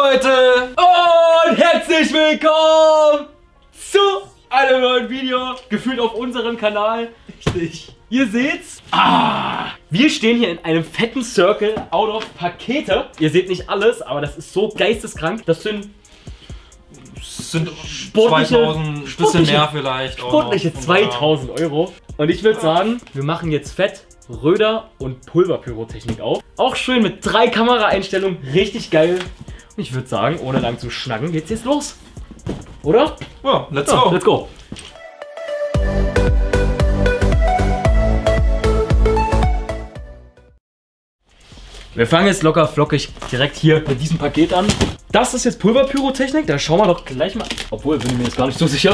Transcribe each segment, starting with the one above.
Leute und herzlich willkommen zu einem neuen Video, gefühlt auf unserem Kanal. Richtig. Ihr seht's. Wir stehen hier in einem fetten Circle out of Pakete. Ihr seht nicht alles, aber das ist so geisteskrank. Das sind sportliche, 2000, bisschen mehr vielleicht. Sportliche 2000 Euro. Und ich würde sagen, wir machen jetzt Fett, Röder und Pulverpyrotechnik auf. Auch schön mit 3 Kameraeinstellungen. Richtig geil. Und ich würde sagen, ohne lang zu schnacken, geht's jetzt los. Oder? Ja, let's go. Let's go. Wir fangen jetzt locker flockig direkt hier mit diesem Paket an. Das ist jetzt Pulverpyrotechnik, da schauen wir doch gleich mal. Obwohl, bin ich mir jetzt gar nicht so sicher.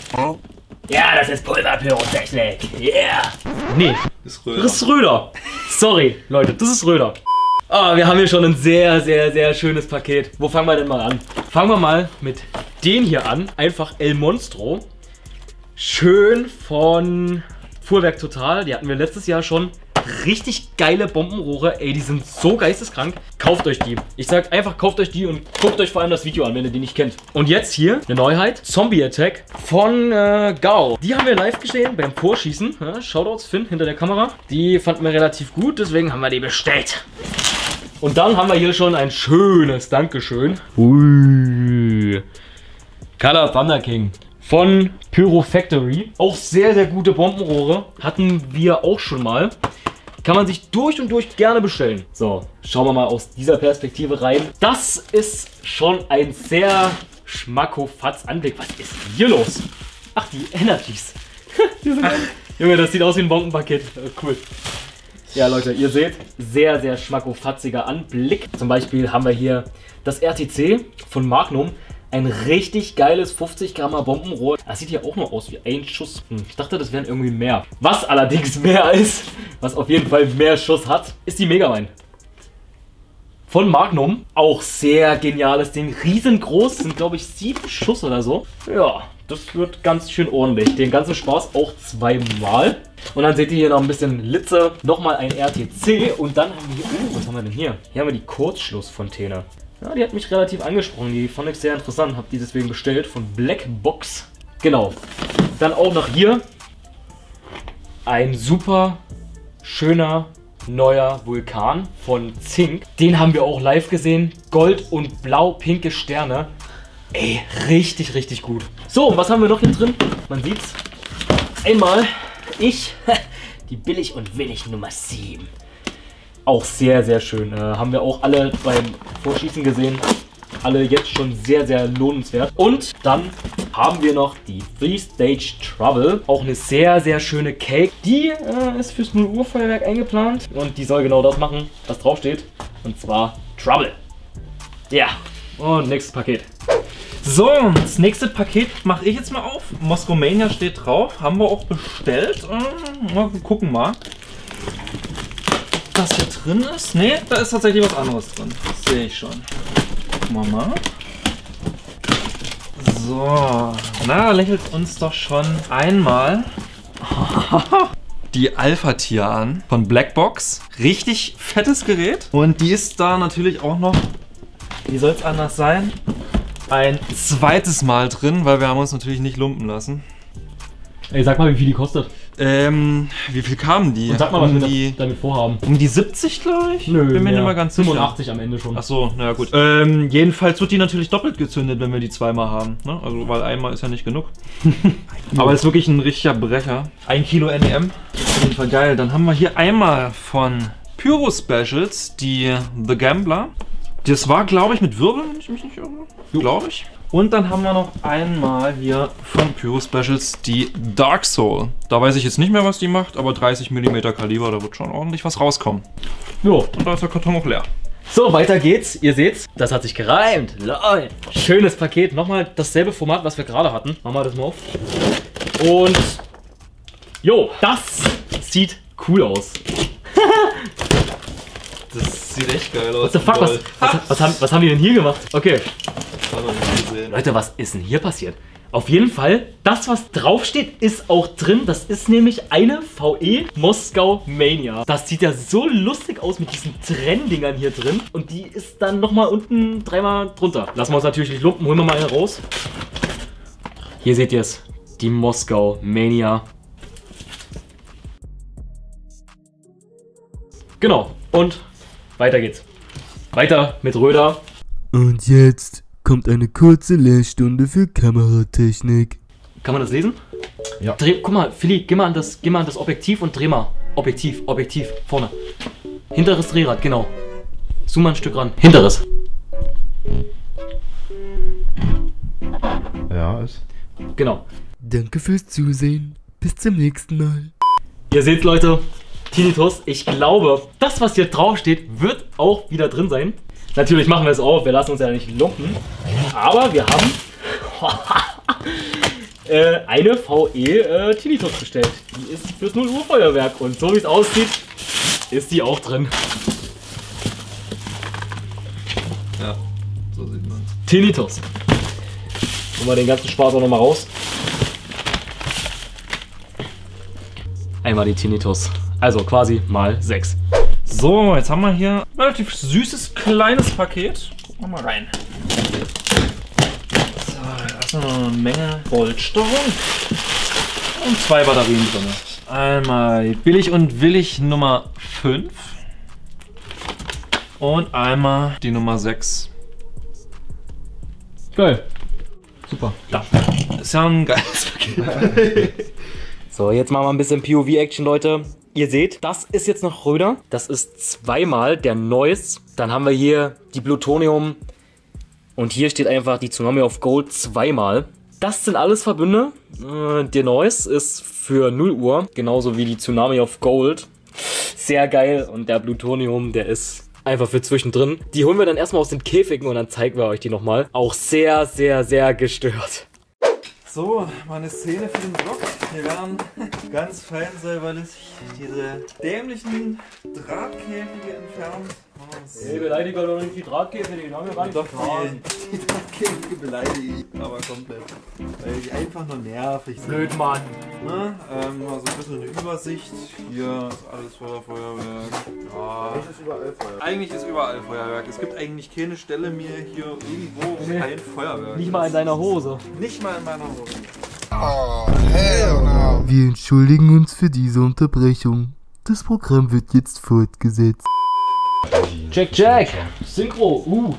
Ja, das ist Pulverpyrotechnik. Yeah. Nee, Das ist Röder. das ist Röder. Sorry, Leute, das ist Röder. Wir haben hier schon ein sehr schönes Paket. Wo fangen wir denn mal an? Fangen wir mal mit den hier an. Einfach El Monstro. Schön von Fuhrwerk Total. Die hatten wir letztes Jahr schon. Richtig geile Bombenrohre. Ey, die sind so geisteskrank. Kauft euch die. Ich sag einfach, kauft euch die und guckt euch vor allem das Video an, wenn ihr die nicht kennt. Und jetzt hier eine Neuheit. Zombie Attack von Gao. Die haben wir live gesehen beim Vorschießen. Ja, Shoutouts Finn hinter der Kamera. Die fanden wir relativ gut, deswegen haben wir die bestellt. Und dann haben wir hier schon ein schönes Dankeschön. Ui. Color Thunder King von Pyro Factory. Auch sehr gute Bombenrohre. Hatten wir auch schon mal. Kann man sich durch und durch gerne bestellen. So, schauen wir mal aus dieser Perspektive rein. Das ist schon ein sehr schmackofatz Anblick. Was ist denn hier los? Ach, die Energies. Junge, das sieht aus wie ein Bombenpaket. Cool. Ja, Leute, ihr seht, sehr schmackofatziger Anblick. Zum Beispiel haben wir hier das RTC von Magnum. Ein richtig geiles 50 Grammer Bombenrohr. Das sieht hier auch nur aus wie ein Schuss. Ich dachte, das wären irgendwie mehr. Was allerdings mehr ist, was auf jeden Fall mehr Schuss hat, ist die Megamind. Von Magnum. Auch sehr geniales Ding. Riesengroß, sind glaube ich 7 Schuss oder so. Ja, das wird ganz schön ordentlich. Den ganzen Spaß auch 2-mal. Und dann seht ihr hier noch ein bisschen Litze. Nochmal ein RTC. Und dann haben wir hier, was haben wir denn hier? Hier haben wir die Kurzschlussfontäne. Ja, die hat mich relativ angesprochen, die fand ich sehr interessant, habe die deswegen bestellt von Black Box. Genau. Dann auch noch hier ein super schöner neuer Vulkan von Zink. Den haben wir auch live gesehen. Gold und blau-pinke Sterne. Ey, richtig gut. So, und was haben wir noch hier drin? Man sieht's. Einmal die billig und willig Nummer 7. Auch sehr schön. Haben wir auch alle beim Vorschießen gesehen. Alle jetzt schon sehr lohnenswert. Und dann haben wir noch die 3-Stage Trouble. Auch eine sehr schöne Cake. Die ist fürs 0 Uhr Feuerwerk eingeplant. Und die soll genau das machen, was draufsteht. Und zwar Trouble. Ja. Und nächstes Paket. So, das nächste Paket mache ich jetzt mal auf. Moscow Mania steht drauf. Haben wir auch bestellt. Wir gucken mal. Was hier drin ist? Ne, da ist tatsächlich was anderes drin. Das sehe ich schon. Gucken wir mal. So, na, lächelt uns doch schon einmal die Alpha-Tier an von Blackbox. Richtig fettes Gerät. Und die ist da natürlich auch noch, wie soll es anders sein, ein zweites Mal drin, weil wir haben uns natürlich nicht lumpen lassen. Ey, sag mal, wie viel die kostet. Wie viel kamen die? Und sag mal, was wir damit vorhaben. Um die 70, glaube ich? Nö, bin mir nicht mal ganz sicher. 85 am Ende schon. Achso, naja gut. Jedenfalls wird die natürlich doppelt gezündet, wenn wir die 2-mal haben. Ne? Also, weil einmal ist ja nicht genug. Aber ist wirklich ein richtiger Brecher. 1 Kilo NEM. Auf jeden Fall geil. Dann haben wir hier einmal von Pyro Specials die The Gambler. Das war, glaube ich, mit Wirbeln, wenn ich mich nicht irre. Glaube ich. Und dann haben wir noch einmal hier von Pyro Specials die Dark Soul. Da weiß ich jetzt nicht mehr, was die macht, aber 30 mm Kaliber, da wird schon ordentlich was rauskommen. Jo. Und da ist der Karton auch leer. So, weiter geht's. Ihr seht's, das hat sich gereimt. Lol. Schönes Paket. Nochmal dasselbe Format, was wir gerade hatten. Machen wir das mal auf. Und jo, das sieht cool aus. Das sieht echt geil aus. What the fuck, was haben die denn hier gemacht? Okay. Das haben wir nicht gesehen. Leute, was ist denn hier passiert? Auf jeden Fall, das was draufsteht, ist auch drin. Das ist nämlich eine VE Moskau Mania. Das sieht ja so lustig aus mit diesen Trenndingern hier drin. Und die ist dann nochmal unten dreimal drunter. Lassen wir uns natürlich nicht lumpen, holen wir mal eine raus. Hier seht ihr es, die Moskau Mania. Genau, und weiter geht's. Weiter mit Röder. Und jetzt kommt eine kurze Lehrstunde für Kameratechnik. Kann man das lesen? Ja. Guck mal, Philly, geh mal an das Objektiv und dreh mal. Objektiv, vorne. Hinteres Drehrad, genau. Zoom mal ein Stück ran. Hinteres. Ja, ist. Genau. Danke fürs Zusehen. Bis zum nächsten Mal. Ihr seht, Leute, Tinnitus, ich glaube, das, was hier drauf steht, wird auch wieder drin sein. Natürlich machen wir es auf, wir lassen uns ja nicht lumpen. Aber wir haben eine VE Tinnitus bestellt. Die ist fürs 0 Uhr Feuerwerk und so wie es aussieht, ist die auch drin. Ja, so sieht man. Tinnitus. Holen wir den ganzen Spaß auch nochmal raus. Einmal die Tinnitus. Also quasi mal 6. So, jetzt haben wir hier ein relativ süßes kleines Paket. Gucken wir mal rein. So, erstmal eine Menge Goldstoffe und 2 Batterien drin. Einmal billig und willig Nummer 5 und einmal die Nummer 6. Geil. Super. Da. Ist ja ein geiles Paket. So, jetzt machen wir ein bisschen POV-Action, Leute. Ihr seht, das ist jetzt noch Röder. Das ist zweimal der Noise. Dann haben wir hier die Plutonium. Und hier steht einfach die Tsunami of Gold zweimal. Das sind alles Verbünde. Der Noise ist für 0 Uhr. Genauso wie die Tsunami of Gold. Sehr geil. Und der Plutonium, der ist einfach für zwischendrin. Die holen wir dann erstmal aus den Käfigen und dann zeigen wir euch die nochmal. Auch sehr, sehr, sehr gestört. So, meine Szene für den Vlog. Hier werden ganz fein säuberlich diese dämlichen Drahtkäfige entfernt. Hey, beleidige doch nicht die Drahtkäfige, die haben wir gar nicht Doch, die Drahtkäfige beleidige ich aber komplett. Weil die einfach nur nervig sind. Blöd, Mann. Ne? Also ein bisschen eine Übersicht. Hier ist alles voller Feuerwerk. Ja. Ist überall Feuerwerk. Eigentlich ist überall Feuerwerk. Es gibt eigentlich keine Stelle mehr hier irgendwo, wo kein Feuerwerk Nicht mal in deiner Hose. Nicht mal in meiner Hose. Wir entschuldigen uns für diese Unterbrechung. Das Programm wird jetzt fortgesetzt. Check. Synchro.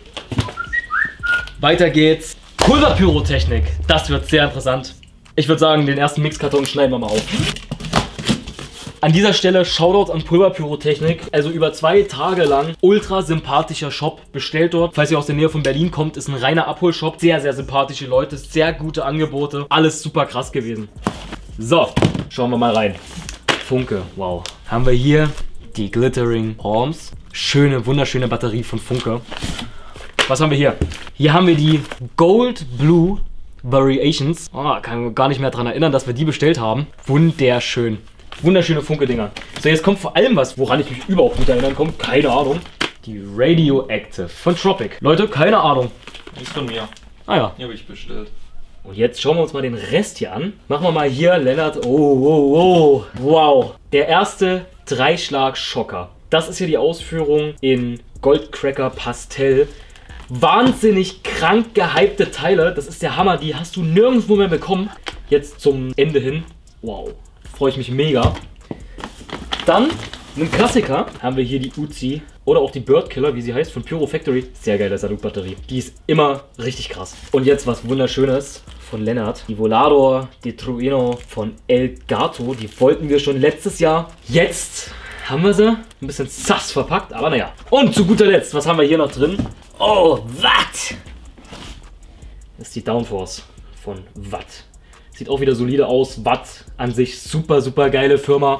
Weiter geht's. Pulverpyrotechnik. Das wird sehr interessant. Ich würde sagen, den ersten Mixkarton schneiden wir mal auf. An dieser Stelle Shoutout an Pulverpyrotechnik. Also über 2 Tage lang ultra sympathischer Shop. Bestellt dort. Falls ihr aus der Nähe von Berlin kommt, ist ein reiner Abholshop. Sehr, sehr sympathische Leute. Sehr gute Angebote. Alles super krass gewesen. So, schauen wir mal rein. Funke, wow. Haben wir hier die Glittering Palms. Schöne, wunderschöne Batterie von Funke. Was haben wir hier? Hier haben wir die Gold Blue Variations. Kann gar nicht mehr daran erinnern, dass wir die bestellt haben. Wunderschön. Wunderschöne Funke-Dinger. So, jetzt kommt vor allem was, woran ich mich überhaupt nicht erinnern kann. Keine Ahnung. Die Radioactive von Tropic. Leute, keine Ahnung. Ist von mir. Ah ja. Die habe ich bestellt. Und jetzt schauen wir uns mal den Rest hier an. Machen wir mal hier, Lennart. Oh. Wow. Der erste 3-Schlag-Schocker. Das ist hier die Ausführung in Goldcracker Pastell. Wahnsinnig krank gehypte Teile. Das ist der Hammer. Die hast du nirgendwo mehr bekommen. Jetzt zum Ende hin. Wow. Freue ich mich mega. Dann, einen Klassiker, haben wir hier die Uzi oder auch die Bird Killer, wie sie heißt, von Pyro Factory. Sehr geile Salutbatterie. Die ist immer richtig krass. Und jetzt was Wunderschönes von Lennart. Die Volador de Trueno von El Gato. Die wollten wir schon letztes Jahr. Jetzt haben wir sie. Ein bisschen sass verpackt, aber naja. Und zu guter Letzt, was haben wir hier noch drin? Oh, Watt! Das ist die Downforce von Watt. Sieht auch wieder solide aus. Watt an sich super, super geile Firma.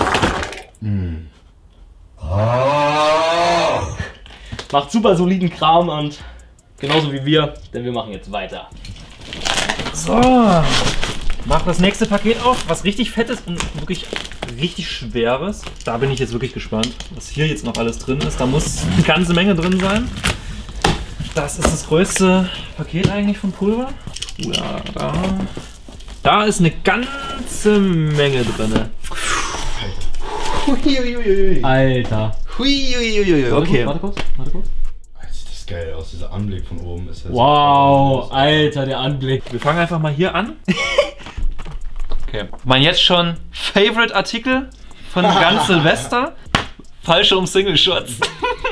Macht super soliden Kram und genauso wie wir, denn wir machen jetzt weiter. So, mach das nächste Paket auf, was richtig fett ist und wirklich richtig schweres. Da bin ich jetzt wirklich gespannt, was hier jetzt noch alles drin ist. Da muss eine ganze Menge drin sein. Das ist das größte Paket eigentlich von Pulver. Ja, da ist eine ganze Menge drin. Huiuiuiui. Alter. Huiuiuiui. Okay. Warte kurz. Sieht das geil aus, dieser Anblick von oben ist ja Wow, Alter, der Anblick. Wir fangen einfach mal hier an. Okay. Mein jetzt schon Favorite-Artikel von ganz Silvester. Fallschirm-Single-Shots.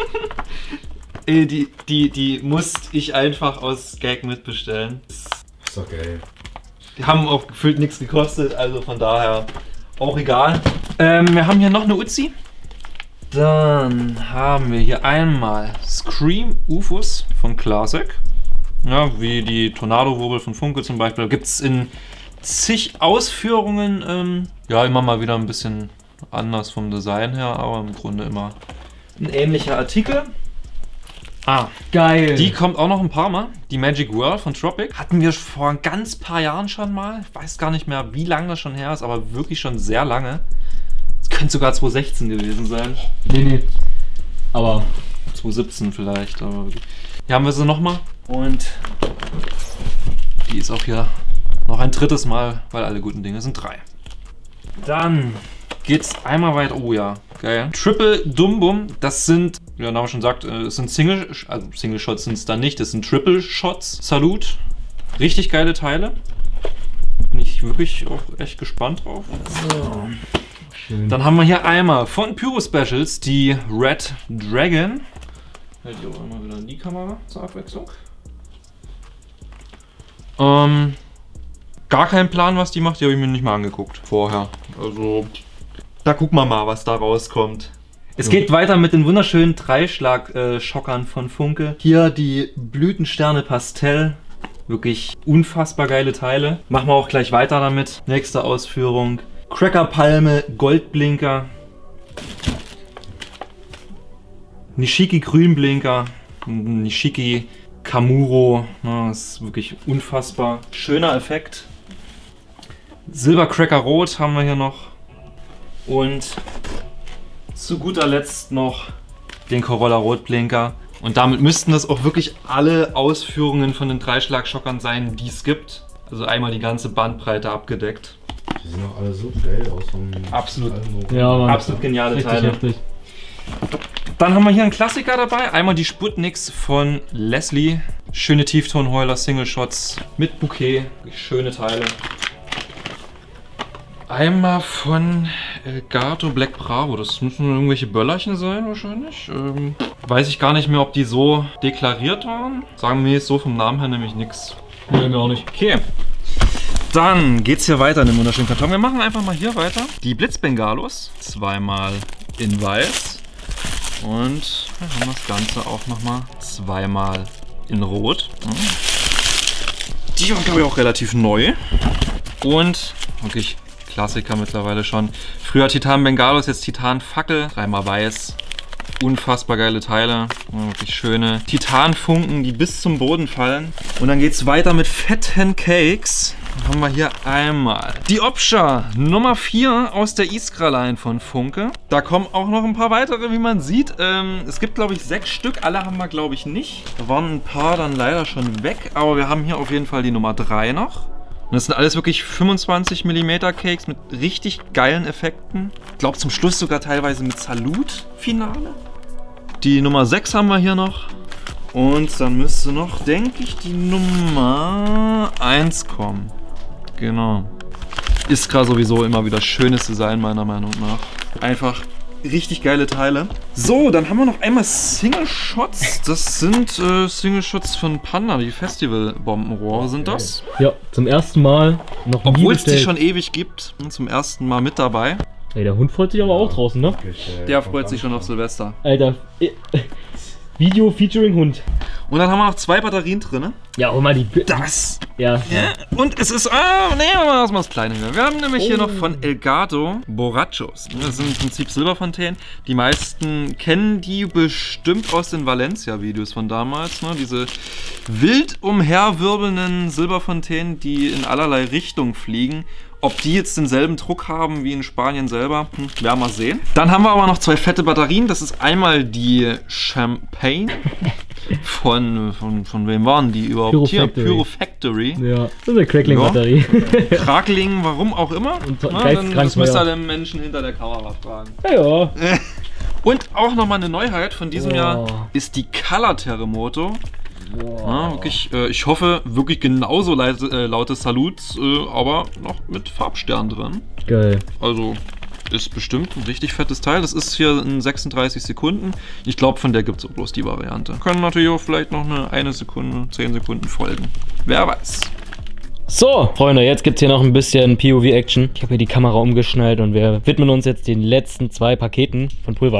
Die musste ich einfach aus Gag mitbestellen. Ist doch geil. Die haben auch gefühlt nichts gekostet, also von daher auch egal. Wir haben hier noch eine Uzi. Dann haben wir hier einmal Scream UFOs von Classic. Ja, wie die Tornado-Wirbel von Funke zum Beispiel. Da gibt es in zig Ausführungen, ja, immer mal wieder ein bisschen anders vom Design her, aber im Grunde immer ein ähnlicher Artikel. Ah, Geil. die kommt auch noch ein paar Mal. Die Magic Whirl von Tropic. Hatten wir vor ein ganz paar Jahren schon mal. Ich weiß gar nicht mehr, wie lange das schon her ist, aber wirklich schon sehr lange. Es könnte sogar 2016 gewesen sein. Nee. Aber 2017 vielleicht. Aber hier haben wir sie nochmal. Und die ist auch hier noch ein drittes Mal, weil alle guten Dinge sind 3. Dann geht's einmal weiter. Oh ja, geil. Triple Dumbum. Das sind, wie der Name schon sagt, es sind Single Shots sind es dann nicht. Das sind Triple Shots. Salut. Richtig geile Teile. Bin ich wirklich auch echt gespannt drauf. So. schön. Dann haben wir hier einmal von Pyro Specials die Red Dragon. Hält die auch immer wieder in die Kamera zur Abwechslung. Gar keinen Plan, was die macht. Die habe ich mir nicht mal angeguckt vorher. Also, da gucken wir mal, was da rauskommt. Es geht weiter mit den wunderschönen Dreischlag-Schockern von Funke. Hier die Blütensterne Pastell. Wirklich unfassbar geile Teile. Machen wir auch gleich weiter damit. Nächste Ausführung. Crackerpalme Goldblinker. Nishiki Grünblinker. Nishiki Kamuro. Ja, das ist wirklich unfassbar schöner Effekt. Silbercracker Rot haben wir hier noch. Und zu guter Letzt noch den Corolla Rotblinker. Und damit müssten das auch wirklich alle Ausführungen von den Dreischlagschockern sein, die es gibt. Also einmal die ganze Bandbreite abgedeckt. Die sehen auch alle so geil aus. Absolut. Ja, Mann. Absolut geniale Richtig Teile. heftig. Dann haben wir hier einen Klassiker dabei. Einmal die Sputniks von Leslie. Schöne Tieftonheuler, Single Shots mit Bouquet. Schöne Teile. Einmal von Elgato Black Bravo. Das müssen irgendwelche Böllerchen sein wahrscheinlich. Weiß ich gar nicht mehr, ob die so deklariert waren. Sagen wir jetzt so vom Namen her nämlich nichts. Nee, mir auch nicht. Okay. Dann geht's hier weiter in dem wunderschönen Karton. Wir machen einfach mal hier weiter. Die Blitzbengalos. Zweimal in weiß. Und wir haben das Ganze auch nochmal zweimal in Rot. Die waren, glaube ich, auch relativ neu. Und wirklich Klassiker mittlerweile schon. Früher Titan Bengalos, jetzt Titan Fackel. Dreimal weiß. Unfassbar geile Teile. Wirklich schöne Titanfunken, die bis zum Boden fallen. Und dann geht es weiter mit fetten Cakes. Dann haben wir hier einmal die Opsha Nummer 4 aus der Iskra-Line von Funke. Da kommen auch noch ein paar weitere, wie man sieht. Es gibt, glaube ich, 6 Stück. Alle haben wir, glaube ich, nicht. Da waren ein paar dann leider schon weg. Aber wir haben hier auf jeden Fall die Nummer 3 noch. Und das sind alles wirklich 25 mm Cakes mit richtig geilen Effekten. Ich glaube zum Schluss sogar teilweise mit Salut-Finale. Die Nummer 6 haben wir hier noch. Und dann müsste noch, denke ich, die Nummer 1 kommen. Genau. Iskra sowieso immer wieder schönes Design meiner Meinung nach. Einfach richtig geile Teile. So, dann haben wir noch einmal Single Shots. Das sind Single Shots von Panda, die Festival-Bombenrohre sind das. Ja, zum ersten Mal noch nie Obwohl es die bestellt. schon ewig gibt. Zum ersten Mal mit dabei. Ey, der Hund freut sich aber auch draußen, ne? Der freut sich schon auf Silvester. Alter, Video featuring Hund. Und dann haben wir noch 2 Batterien drin. Ja, hol mal die... Das! Ja. Ja. Und es ist... nehmen wir mal erstmal das Kleine hier. Wir haben nämlich hier noch von Elgato Borrachos. Das sind im Prinzip Silberfontänen. Die meisten kennen die bestimmt aus den Valencia-Videos von damals. Ne? Diese wild umherwirbelnden Silberfontänen, die in allerlei Richtung fliegen. Ob die jetzt denselben Druck haben wie in Spanien selber, werden wir sehen. Dann haben wir aber noch 2 fette Batterien. Das ist einmal die Champagne von wem waren die überhaupt? Pyro Hier, Factory. Pyro Factory. Ja, das ist eine Crackling-Batterie. Krakling, warum auch immer. Und Na, geistkrank das müsst ihr teuer. den Menschen hinter der Kamera fragen. Ja. Und auch nochmal eine Neuheit von diesem Oh. Jahr ist die Color Terremoto. Ja, wirklich, ich hoffe, wirklich genauso laute Saluts, aber noch mit Farbstern drin. Geil. Also ist bestimmt ein richtig fettes Teil. Das ist hier in 36 Sekunden. Ich glaube, von der gibt es auch bloß die Variante. Können natürlich auch vielleicht noch eine Sekunde, 10 Sekunden folgen. Wer weiß. So, Freunde, jetzt gibt es hier noch ein bisschen POV-Action. Ich habe hier die Kamera umgeschnallt und wir widmen uns jetzt den letzten 2 Paketen von Pulver.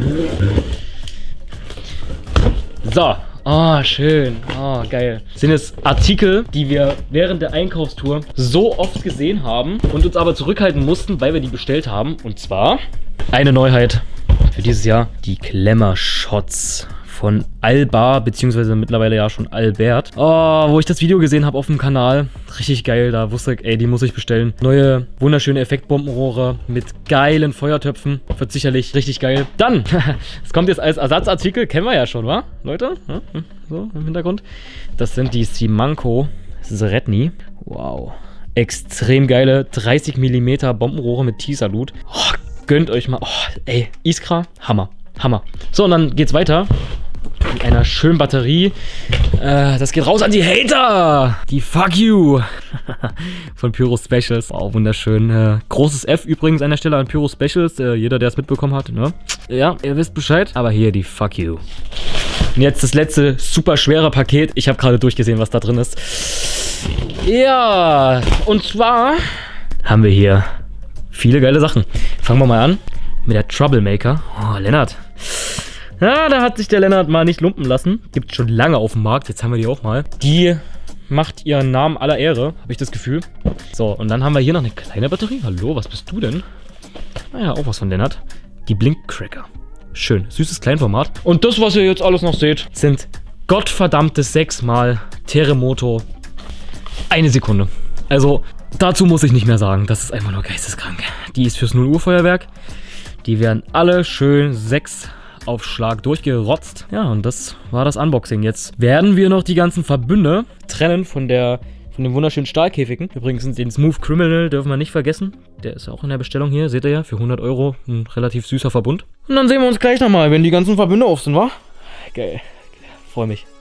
So. Oh, schön. Oh, geil. Das sind jetzt Artikel, die wir während der Einkaufstour so oft gesehen haben und uns aber zurückhalten mussten, weil wir die bestellt haben. Und zwar eine Neuheit für dieses Jahr. Die Klemmer-Shots von Alba, beziehungsweise mittlerweile ja schon Albert. Oh, wo ich das Video gesehen habe auf dem Kanal. Richtig geil, da wusste ich, ey, die muss ich bestellen. Neue, wunderschöne Effektbombenrohre mit geilen Feuertöpfen. Wird sicherlich richtig geil. Dann, es kommt jetzt als Ersatzartikel, kennen wir ja schon, wa? Leute? Ja, so im Hintergrund. Das sind die Simanco Sredni. Wow. Extrem geile 30 mm Bombenrohre mit T-Salut. Oh, gönnt euch mal. Oh, ey, Iskra, Hammer. Hammer. So, und dann geht's weiter. Mit einer schönen Batterie. Das geht raus an die Hater. Die Fuck You. Von Pyro Specials. Wow, wunderschön. Großes F übrigens an der Stelle an Pyro Specials. Jeder, der es mitbekommen hat, ne? Ja, ihr wisst Bescheid. Aber hier die Fuck You. Und jetzt das letzte super schwere Paket. Ich habe gerade durchgesehen, was da drin ist. Ja, und zwar haben wir hier viele geile Sachen. Fangen wir mal an mit der Troublemaker. Oh, Lennart. Ja, da hat sich der Lennart mal nicht lumpen lassen. Gibt schon lange auf dem Markt. Jetzt haben wir die auch mal. Die macht ihren Namen aller Ehre, habe ich das Gefühl. So, und dann haben wir hier noch eine kleine Batterie. Hallo, was bist du denn? Naja, auch was von Lennart. Die Blinkcracker. Schön, süßes Kleinformat. Und das, was ihr jetzt alles noch seht, sind gottverdammte 6-mal Terremoto. 1 Sekunde. Also, dazu muss ich nicht mehr sagen. Das ist einfach nur geisteskrank. Die ist fürs 0 Uhr Feuerwerk. Die werden alle schön 6 auf Schlag durchgerotzt. Ja, und das war das Unboxing. Jetzt werden wir noch die ganzen Verbünde trennen von den wunderschönen Stahlkäfigen. Übrigens den Smooth Criminal dürfen wir nicht vergessen. Der ist auch in der Bestellung hier. Seht ihr ja, für 100 € ein relativ süßer Verbund. Und dann sehen wir uns gleich nochmal, wenn die ganzen Verbünde auf sind, wa? Geil. Freue mich.